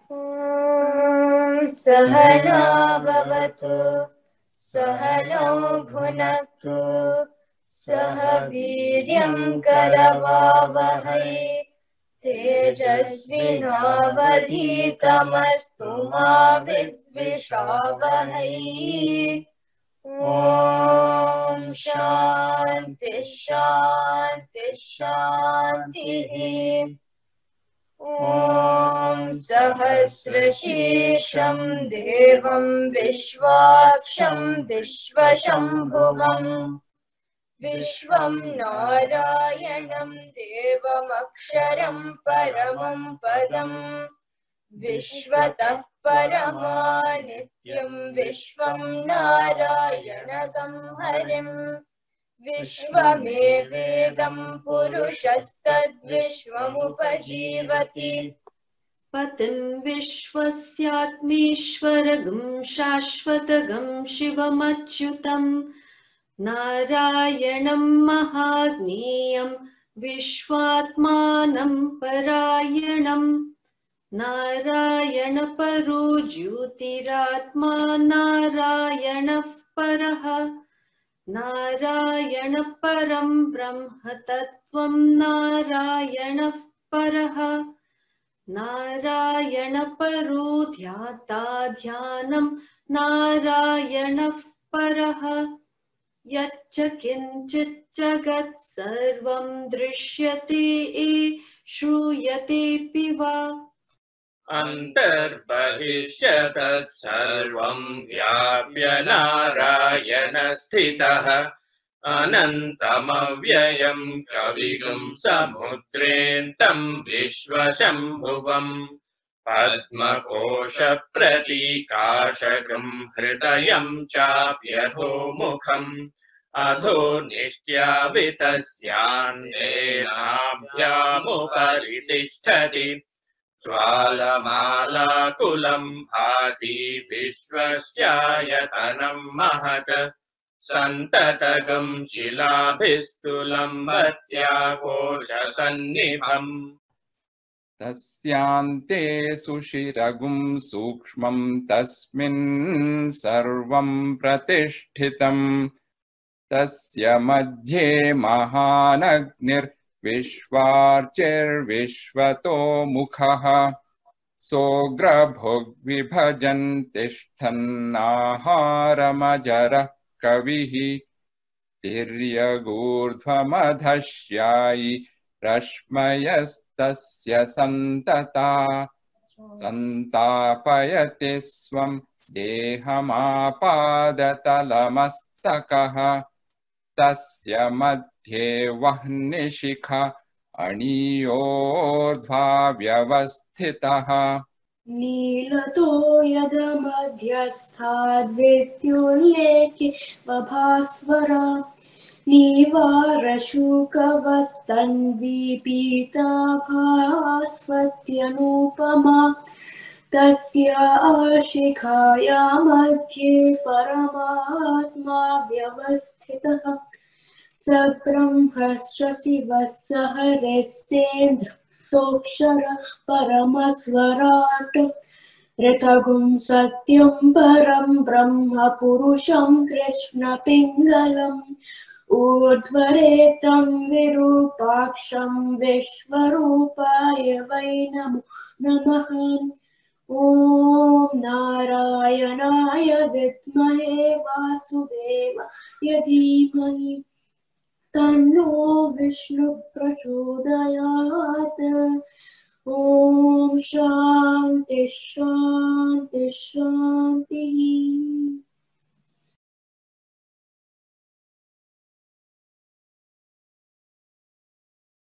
ॐ सहना भवतु सहनौ भुनक्तु सह वीर्यं करवावहै तेजस्विनावधीतमस्तु मा विद्विषावहै। ॐ शान्ति शान्ति शान्तिः। ॐ सहस्रशीर्षं देवं विश्वाक्षं विश्वशम्भुवम् विश्वं नारायणं देवमक्षरं परमं पदम् विश्वतः परमानित्यं विश्वं नारायणगं हरिम् विश्वमेवेदं पुरुषस्तद्विश्वमुपजीवति पतिं विश्वस्यात्मीश्वरगं शाश्वतगं शिवमच्युतं नारायणं महाज्ञेयं विश्वात्मानं परायणं नारायणपरो ज्योतिरात्मा नारायणः परः नारायणपरं ब्रह्म तत्त्वं नारायणः परः नारायणपरो ध्याता ध्यानं नारायणः परः यच्च किञ्चित् जगत् सर्वं दृश्यते श्रूयतेऽपि वा अन्तर्बहिश्च तत्सर्वं व्याप्य नारायण स्थितः अनन्तमव्ययं कविगुं समुद्रेऽन्तं विश्वशम्भुवम् पद्मकोशप्रतीकाशकं हृदयं चाप्यधोमुखम् अधो निष्ट्यावितस्यान्तेनाभ्यामुपरि तिष्ठति ज्वालमालाकुलं भाति विश्वस्यायतनं महत् सन्ततगं शिलाभिस्तुलम्बत्याकोशसन्निभम् तस्यान्ते सुषिरगुं सूक्ष्मं तस्मिन् सर्वं प्रतिष्ठितम् तस्य मध्ये महानग्निर्विश्वार्चिर्विश्वतो मुखः सोऽग्रभुग्विभजन् तिष्ठन्नाहारमजरः कविः तिर्यगूर्ध्वमधश्यायि रश्मयस्तस्य सन्तापयति स्वं देहमापादतलमस्तकः तस्य मध्ये वह्निशिखा अणियोर्ध्वा व्यवस्थितः नीलतो यदमध्यस्थाद्वित्युल्लेखे बभास्वरा नीवारशुकवत्तन्वीपीताभास्वत्यनुपमा तस्य शिखाया मध्ये परमात्मा व्यवस्थितः स ब्रह्मश्च शिवः स हरिस्तेन्द्र सोऽक्षर परमस्वराट् ऋतगुं सत्यं परं ब्रह्म पुरुषं कृष्णपिङ्गलम् ऊर्ध्वरेतं विरूपाक्षं विश्वरूपाय वै नमो नमः। ॐ नारायणाय विद्महे वासुदेवाय धीमहि तन्नो विष्णु प्रचोदयात्। ॐ शान्ति शान्ति शान्तिः।